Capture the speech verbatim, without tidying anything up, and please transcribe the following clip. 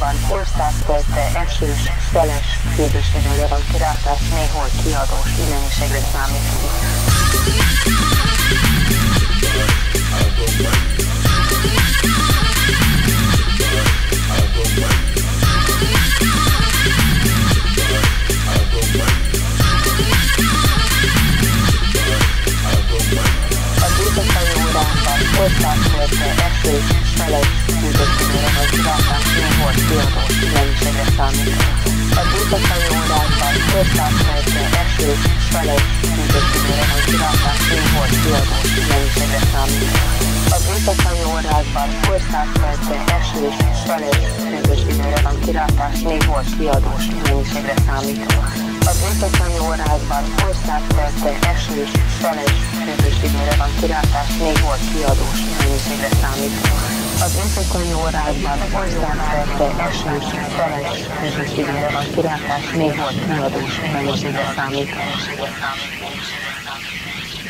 órában országszerte esős, szeles, hűvös időre van kilátás, néhol kiadós idegeniségre számítunk. Országszerte esős, szeles, hűvös időre van kilátás, néhol kiadós idegeniségre számítunk. Az éjszakai órákban országszerte esős, szeles, hűvös időre van kilátás, néhol kiadós idegeniségre számítunk. Az éjszakai órákban országszerte esős, szeles, hűvös időre van kilátás, néhol kiadós idegeniségre számítunk. Az éjszakai órákban országszerte esős, szeles, hűvös időre van kilátás, néhol kiadós idegeniségre számítunk. Az éjszakai órákban országszerte esős, szeles, hűvös időre van kilátás, néhol kiadós idegeniségre számítunk.